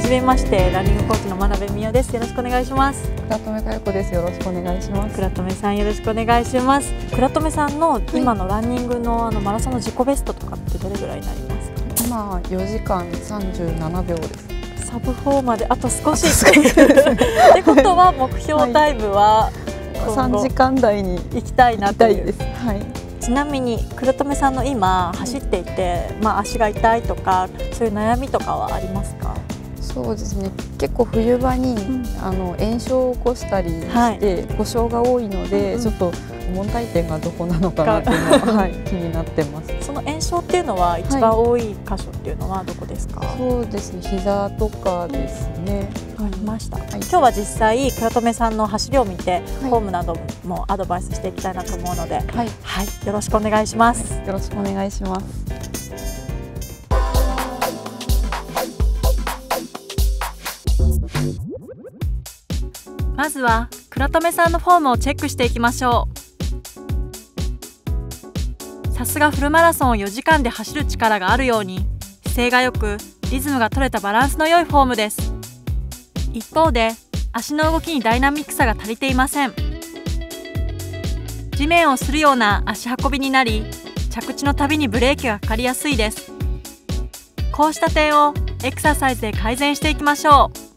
じめまして、ランニングコーチの真鍋美代です。よろしくお願いします。 倉留佳代子です。よろしくお願いします。 倉留さん、よろしくお願いします。倉留さんの今のランニングのマラソンの自己ベストとかってどれぐらいになりますか？ 今4時間37秒です。 サブ4まであと少しってことは目標タイムは 3時間台に行きたいなという。 はい。 ちなみに倉留さんの今走っていて、足が痛いとかそういう悩みとかはありますか？ そうですね、結構冬場に、炎症を起こしたりして故障が多いので、ちょっと問題点がどこなのかなっていうのは、気になってます。 その炎症っていうのは一番多い箇所っていうのはどこですか？ そうですね、膝とかですね。 わかりました。今日は実際倉留さんの走りを見て、フォームなどもアドバイスしていきたいなと思うので、はい、よろしくお願いします。 よろしくお願いします。 まずは倉留さんのフォームをチェックしていきましょう。さすがフルマラソンを4時間で走る力があるように、姿勢がよくリズムが取れたバランスの良いフォームです。一方で足の動きにダイナミックさが足りていません。地面をするような足運びになり、着地のたびにブレーキがかかりやすいです。こうした点をエクササイズで改善していきましょう。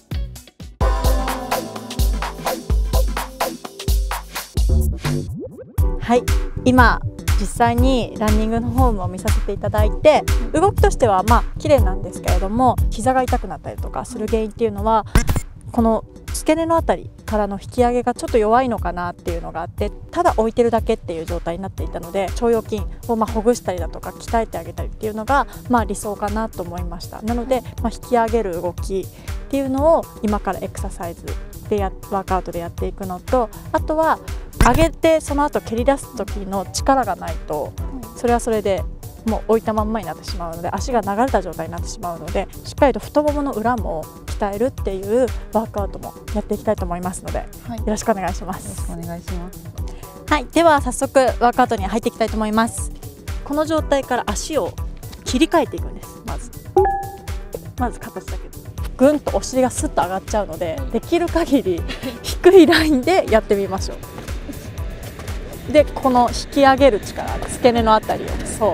はい、今実際にランニングのフォームを見させていただいて、動きとしては綺麗なんですけれども、膝が痛くなったりとかする原因っていうのは、この付け根のあたりからの引き上げがちょっと弱いのかなっていうのがあって、ただ置いてるだけっていう状態になっていたので、腸腰筋をほぐしたりだとか鍛えてあげたりっていうのが理想かなと思いました。なので、引き上げる動きっていうのを今からエクササイズでワークアウトでやっていくのと、あとは上げてその後蹴り出す時の力がないと、それはそれでもう置いたまんまになってしまうので、足が流れた状態になってしまうので、しっかりと太ももの裏も鍛えるっていうワークアウトもやっていきたいと思いますので、よろしくお願いします。 よろしくお願いします。 はい、では早速ワークアウトに入っていきたいと思います。この状態から足を切り替えていくんです。まず形だけぐんとお尻がスッと上がっちゃうので、できる限り低いラインでやってみましょう。で、この引き上げる力、付け根のあたりをそう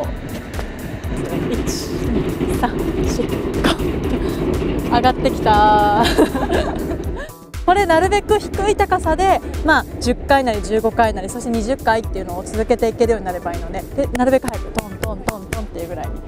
1、2、3、4、5上がってきたこれなるべく低い高さで、10回なり15回なり、そして20回っていうのを続けていけるようになればいいので、なるべく早くトントントントンっていうぐらいに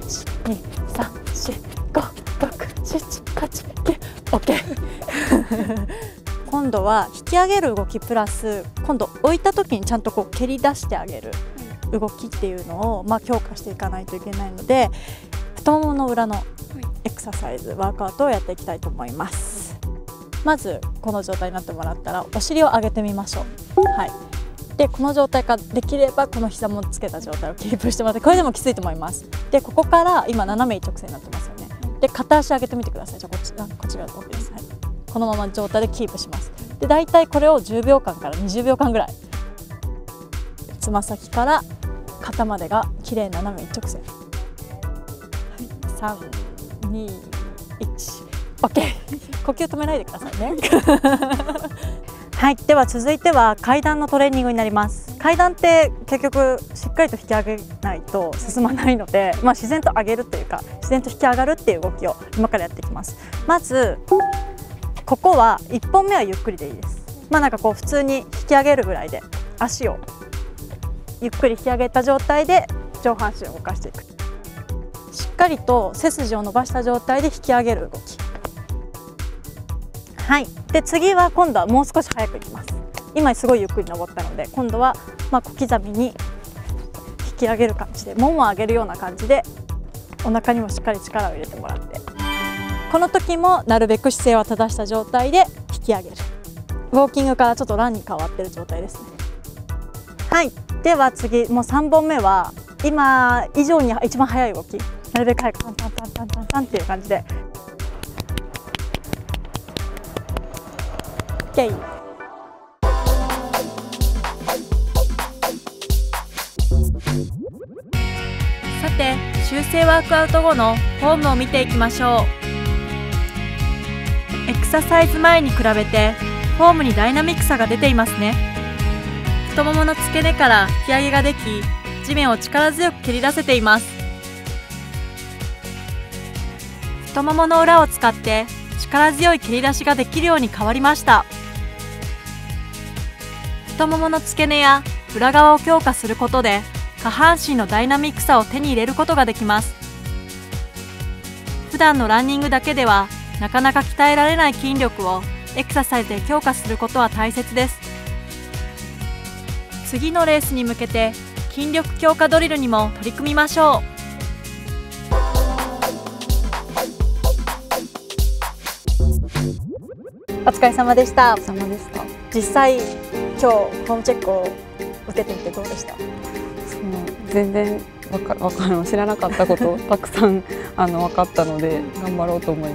1、2、3、4、5、6、7、8、9、OK 今度は引き上げる動きプラス、今度置いた時にちゃんと蹴り出してあげる動きっていうのを強化していかないといけないので、太ももの裏のエクササイズ、ワークアウトをやっていきたいと思います。まずこの状態になってもらったらお尻を上げてみましょう。でこの状態からできればこの膝もつけた状態をキープしてもらって、これでもきついと思います。でここから今斜め一直線になってますよね。で片足上げてみてください。じゃあこっちが OK です。このまま状態でキープします。で大体これを10秒間から20秒間ぐらい、つま先から肩までがきれいな斜め一直線。3、2、1、OK 呼吸止めないでくださいねはい、では続いては階段のトレーニングになります。階段って結局しっかりと引き上げないと進まないので、自然と上げるというか自然と引き上がるっていう動きを今からやっていきます。まずここは1本目はゆっくりでいいです。普通に引き上げるぐらいで、足をゆっくり引き上げた状態で上半身を動かしていく。しっかりと背筋を伸ばした状態で引き上げる動き。で次は今度はもう少し早くいきます。今すごいゆっくり登ったので、今度は小刻みに引き上げる感じで、ももを上げるような感じでお腹にもしっかり力を入れてもらって、この時もなるべく姿勢を正した状態で引き上げる。ウォーキングからちょっとランに変わっている状態ですね。では次、もう3本目は今以上に一番速い動き、なるべく早くタンタンタンタンタンタンっていう感じで OK。 さて修正ワークアウト後のフォームを見ていきましょう。 エクササイズ前に比べてフォームにダイナミックさが出ていますね。太ももの付け根から引き上げができ、地面を力強く蹴り出せています。太ももの裏を使って力強い蹴り出しができるように変わりました。太ももの付け根や裏側を強化することで下半身のダイナミックさを手に入れることができます。普段のランニングだけではなかなか鍛えられない筋力をエクササイズで強化することは大切です。次のレースに向けて筋力強化ドリルにも取り組みましょう。お疲れ様でした。実際今日ホームチェックを受けてみてどうでした？ 全然知らなかったことたくさん分かったので頑張ろうと思います。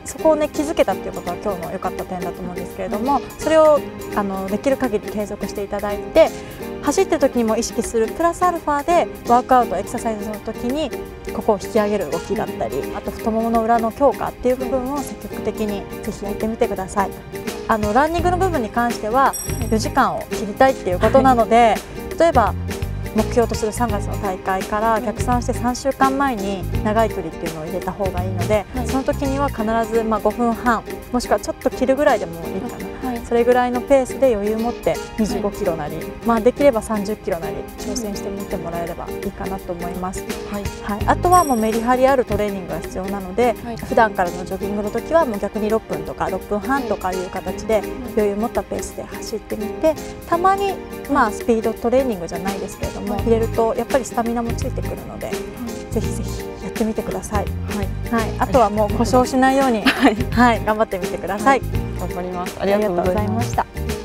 そこをね気づけたっていうことは今日の良かった点だと思うんですけれども、それをできる限り継続していただいて、走ってる時にも意識するプラスアルファでワークアウトエクササイズの時にここを引き上げる動きだったり、あと太ももの裏の強化っていう部分を積極的にぜひやってみてください。ランニングの部分に関しては4時間を切りたいっていうことなので、例えば目標とする3月の大会から逆算して3週間前に長い距離っていうのを入れた方がいいので、その時には必ず5分半もしくはちょっと切るぐらいでもいいかな、それぐらいのペースで余裕を持って25キロなり、できれば30キロなり挑戦してみてもらえればいいかなと思います。あとはもうメリハリあるトレーニングが必要なので、普段からのジョギングの時はもう逆に6分とか6分半とかいう形で余裕を持ったペースで走ってみて、たまにスピードトレーニングじゃないですけれども入れるとやっぱりスタミナもついてくるので、ぜひぜひやってみてください。あとはもう故障しないように頑張ってみてください。 頑張ります。ありがとうございました。